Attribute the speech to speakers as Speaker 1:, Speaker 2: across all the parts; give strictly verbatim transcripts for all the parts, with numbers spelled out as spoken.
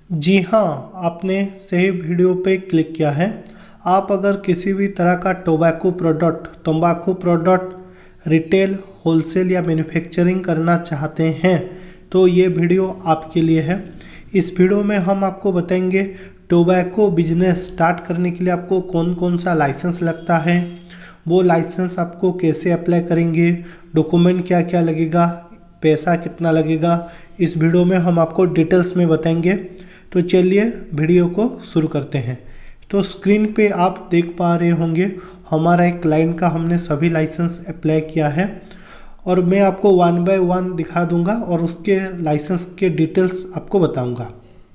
Speaker 1: जी हाँ, आपने सही वीडियो पे क्लिक किया है। आप अगर किसी भी तरह का टोबैको प्रोडक्ट तंबाकू प्रोडक्ट रिटेल, होलसेल या मैन्युफैक्चरिंग करना चाहते हैं तो ये वीडियो आपके लिए है। इस वीडियो में हम आपको बताएंगे टोबैको बिजनेस स्टार्ट करने के लिए आपको कौन कौन सा लाइसेंस लगता है, वो लाइसेंस आपको कैसे अप्लाई करेंगे, डॉक्यूमेंट क्या क्या लगेगा, पैसा कितना लगेगा। इस वीडियो में हम आपको डिटेल्स में बताएंगे। तो चलिए वीडियो को शुरू करते हैं। तो स्क्रीन पे आप देख पा रहे होंगे हमारा एक क्लाइंट का हमने सभी लाइसेंस अप्लाई किया है और मैं आपको वन बाय वन दिखा दूंगा और उसके लाइसेंस के डिटेल्स आपको बताऊंगा।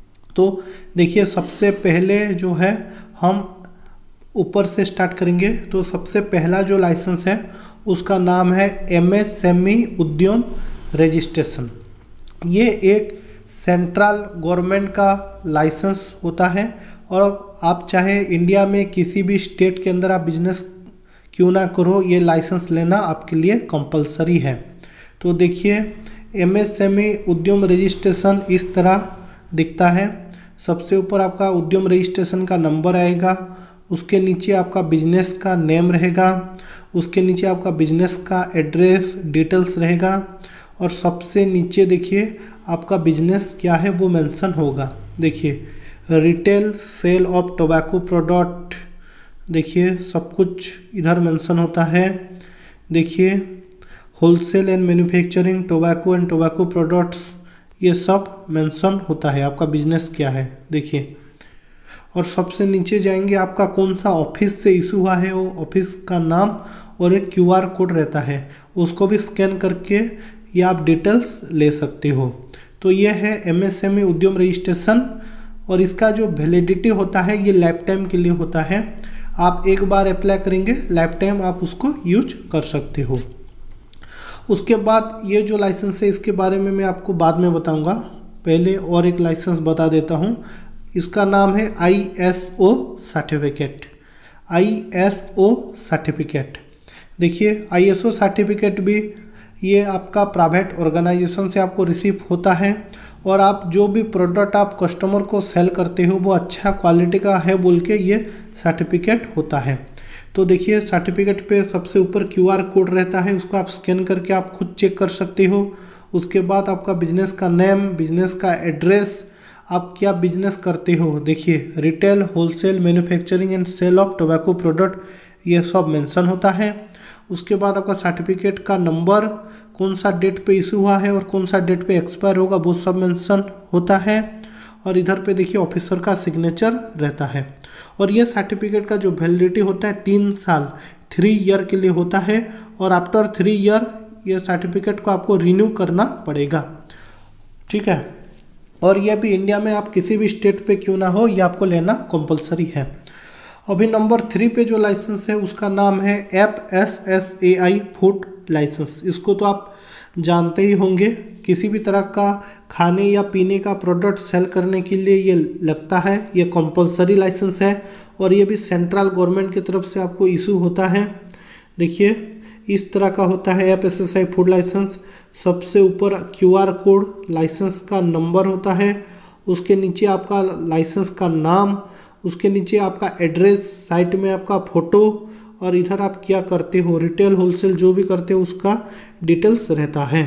Speaker 1: तो देखिए, सबसे पहले जो है हम ऊपर से स्टार्ट करेंगे। तो सबसे पहला जो लाइसेंस है उसका नाम है एमएसएमई उद्यम रजिस्ट्रेशन। ये एक सेंट्रल गवर्नमेंट का लाइसेंस होता है और आप चाहे इंडिया में किसी भी स्टेट के अंदर आप बिजनेस क्यों ना करो, ये लाइसेंस लेना आपके लिए कंपलसरी है। तो देखिए, एमएसएमई उद्यम रजिस्ट्रेशन इस तरह दिखता है। सबसे ऊपर आपका उद्यम रजिस्ट्रेशन का नंबर आएगा, उसके नीचे आपका बिजनेस का नेम रहेगा, उसके नीचे आपका बिजनेस का एड्रेस डिटेल्स रहेगा और सबसे नीचे देखिए आपका बिजनेस क्या है वो मेंशन होगा। देखिए, retail sale of tobacco product, देखिए सब कुछ इधर मेंशन होता है। देखिए, wholesale and manufacturing tobacco and tobacco products, ये सब मेंशन होता है आपका बिजनेस क्या है। देखिए, और सबसे नीचे जाएंगे आपका कौन सा ऑफिस से इशू हुआ है, वो ऑफिस का नाम और एक क्यूआर कोड रहता है, उसको भी स्कैन करके ये आप डिटेल्स ले सकते हो। तो ये है एमएसएमई उद्यम रजिस्ट्रेशन और इसका जो वैलिडिटी होता है ये लाइफ टाइम के लिए होता है। आप एक बार अप्लाई करेंगे, लाइफ टाइम आप उसको यूज कर सकते हो। उसके बाद ये जो लाइसेंस है इसके बारे में मैं आपको बाद में बताऊंगा। पहले और एक लाइसेंस बता देता हूँ। इसका नाम है आईएसओ सर्टिफिकेट। आईएसओ सर्टिफिकेट, देखिए आईएसओ सर्टिफिकेट भी ये आपका प्राइवेट ऑर्गेनाइजेशन से आपको रिसीव होता है और आप जो भी प्रोडक्ट आप कस्टमर को सेल करते हो वो अच्छा क्वालिटी का है बोल के ये सर्टिफिकेट होता है। तो देखिए, सर्टिफिकेट पे सबसे ऊपर क्यूआर कोड रहता है, उसको आप स्कैन करके आप खुद चेक कर सकते हो। उसके बाद आपका बिजनेस का नेम, बिजनेस का एड्रेस, आप क्या बिजनेस करते हो, देखिए retail, wholesale, manufacturing and sale of tobacco product, ये सब मेंशन होता है। उसके बाद आपका सर्टिफिकेट का नंबर, कौन सा डेट पे इशू हुआ है और कौन सा डेट पे एक्सपायर होगा वो सब मेंशन होता है। और इधर पे देखिए ऑफिसर का सिग्नेचर रहता है। और ये सर्टिफिकेट का जो वैलिडिटी होता है तीन साल थ्री ईयर के लिए होता है और आफ्टर थ्री ईयर ये सर्टिफिकेट को आपको रिन्यू करना पड़ेगा, ठीक है। और ये भी इंडिया में आप किसी भी स्टेट पे क्यों ना हो, ये आपको लेना कंपलसरी है। अभी नंबर थ्री पे जो लाइसेंस है उसका नाम है F S S A I food licence. इसको तो आप जानते ही होंगे, किसी भी तरह का खाने या पीने का प्रोडक्ट सेल करने के लिए ये लगता है, ये कंपलसरी लाइसेंस है और ये भी सेंट्रल गवर्नमेंट की तरफ से आपको इशू होता है। देखिए, इस तरह का होता है F S S I food licence. सबसे ऊपर क्यूआर कोड, लाइसेंस का नंबर होता है, उसके नीचे आपका लाइसेंस का नाम, उसके नीचे आपका एड्रेस, साइट में आपका फ़ोटो और इधर आप क्या करते हो, रिटेल होलसेल जो भी करते हो उसका डिटेल्स रहता है।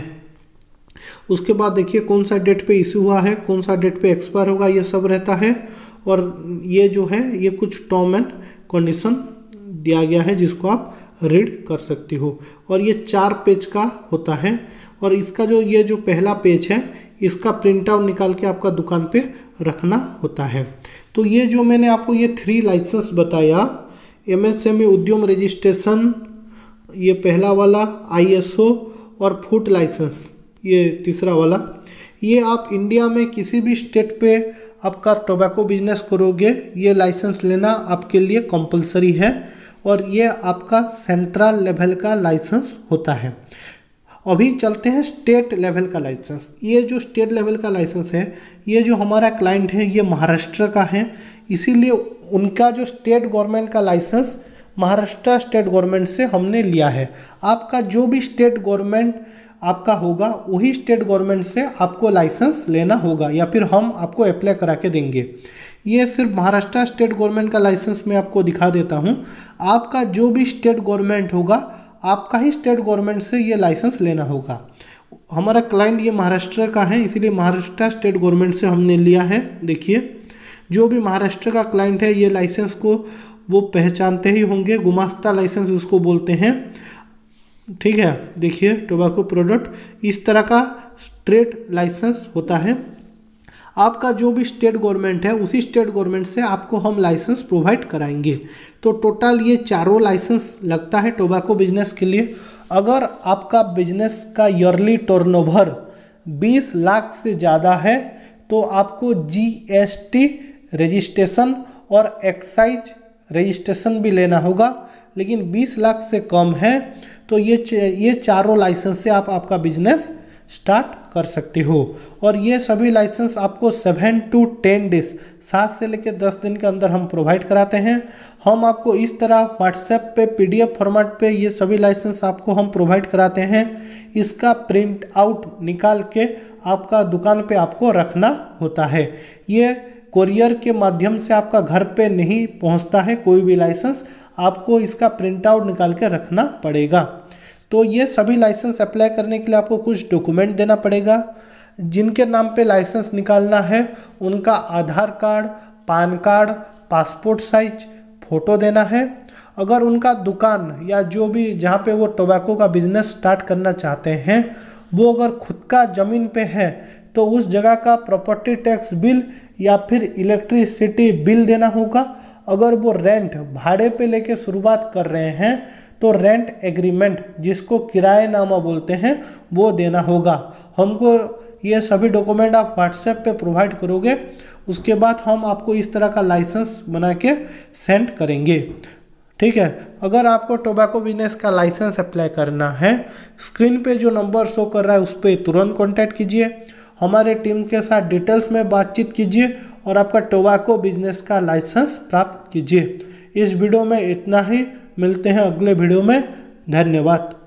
Speaker 1: उसके बाद देखिए कौन सा डेट पे इशू हुआ है, कौन सा डेट पे एक्सपायर होगा, ये सब रहता है। और ये जो है ये कुछ टर्म एंड कंडीशन दिया गया है जिसको आप रीड कर सकते हो। और ये चार पेज का होता है और इसका जो ये जो पहला पेज है इसका प्रिंट आउट निकाल के आपका दुकान पे रखना होता है। तो ये जो मैंने आपको ये थ्री लाइसेंस बताया, एमएसएमई उद्यम रजिस्ट्रेशन ये पहला वाला, आईएसओ और फूड लाइसेंस ये तीसरा वाला, ये आप इंडिया में किसी भी स्टेट पे आपका टोबैको बिजनेस करोगे ये लाइसेंस लेना आपके लिए कंपलसरी है और ये आपका सेंट्रल लेवल का लाइसेंस होता है। अभी चलते हैं स्टेट लेवल का लाइसेंस। ये जो स्टेट लेवल का लाइसेंस है, ये जो हमारा क्लाइंट है ये महाराष्ट्र का है, इसीलिए उनका जो स्टेट गवर्नमेंट का लाइसेंस महाराष्ट्र स्टेट गवर्नमेंट से हमने लिया है। आपका जो भी स्टेट गवर्नमेंट आपका होगा वही स्टेट गवर्नमेंट से आपको लाइसेंस लेना होगा या फिर हम आपको अप्लाई करा के देंगे। ये सिर्फ महाराष्ट्र स्टेट गवर्नमेंट का लाइसेंस मैं आपको दिखा देता हूँ। आपका जो भी स्टेट गवर्नमेंट होगा आपका ही स्टेट गवर्नमेंट से ये लाइसेंस लेना होगा। हमारा क्लाइंट ये महाराष्ट्र का है, इसीलिए महाराष्ट्र स्टेट गवर्नमेंट से हमने लिया है। देखिए जो भी महाराष्ट्र का क्लाइंट है ये लाइसेंस को वो पहचानते ही होंगे, गुमास्ता लाइसेंस उसको बोलते हैं, ठीक है। देखिए टोबैको प्रोडक्ट इस तरह का ट्रेड लाइसेंस होता है। आपका जो भी स्टेट गवर्नमेंट है उसी स्टेट गवर्नमेंट से आपको हम लाइसेंस प्रोवाइड कराएंगे। तो टोटल ये चारों लाइसेंस लगता है टोबैको बिजनेस के लिए। अगर आपका बिजनेस का ईयरली टर्नओवर बीस लाख से ज़्यादा है तो आपको जीएसटी रजिस्ट्रेशन और एक्साइज रजिस्ट्रेशन भी लेना होगा। लेकिन बीस लाख से कम है तो ये ये चारों लाइसेंस से आप आपका बिजनेस स्टार्ट कर सकते हो। और ये सभी लाइसेंस आपको सेवन टू टेन डेज सात से लेकर दस दिन के अंदर हम प्रोवाइड कराते हैं। हम आपको इस तरह व्हाट्सएप पे पीडीएफ फॉर्मेट पे ये सभी लाइसेंस आपको हम प्रोवाइड कराते हैं। इसका प्रिंट आउट निकाल के आपका दुकान पे आपको रखना होता है। ये कोरियर के माध्यम से आपका घर पे नहीं पहुंचता है कोई भी लाइसेंस, आपको इसका प्रिंट आउट निकाल के रखना पड़ेगा। तो ये सभी लाइसेंस अप्लाई करने के लिए आपको कुछ डॉक्यूमेंट देना पड़ेगा। जिनके नाम पे लाइसेंस निकालना है उनका Aadhaar card, PAN card, passport size photo देना है। अगर उनका दुकान या जो भी जहाँ पे वो टोबैको का बिजनेस स्टार्ट करना चाहते हैं वो अगर खुद का ज़मीन पे है तो उस जगह का प्रॉपर्टी टैक्स बिल या फिर इलेक्ट्रिसिटी बिल देना होगा। अगर वो रेंट भाड़े पे लेके शुरुआत कर रहे हैं तो रेंट एग्रीमेंट जिसको किराएनामा बोलते हैं वो देना होगा। हमको ये सभी डॉक्यूमेंट आप व्हाट्सएप पे प्रोवाइड करोगे, उसके बाद हम आपको इस तरह का लाइसेंस बना के सेंड करेंगे, ठीक है। अगर आपको टोबैको बिजनेस का लाइसेंस अप्लाई करना है स्क्रीन पे जो नंबर शो कर रहा है उस पर तुरंत कॉन्टैक्ट कीजिए, हमारे टीम के साथ डिटेल्स में बातचीत कीजिए और आपका टोबैको बिजनेस का लाइसेंस प्राप्त कीजिए। इस वीडियो में इतना ही, मिलते हैं अगले वीडियो में। धन्यवाद।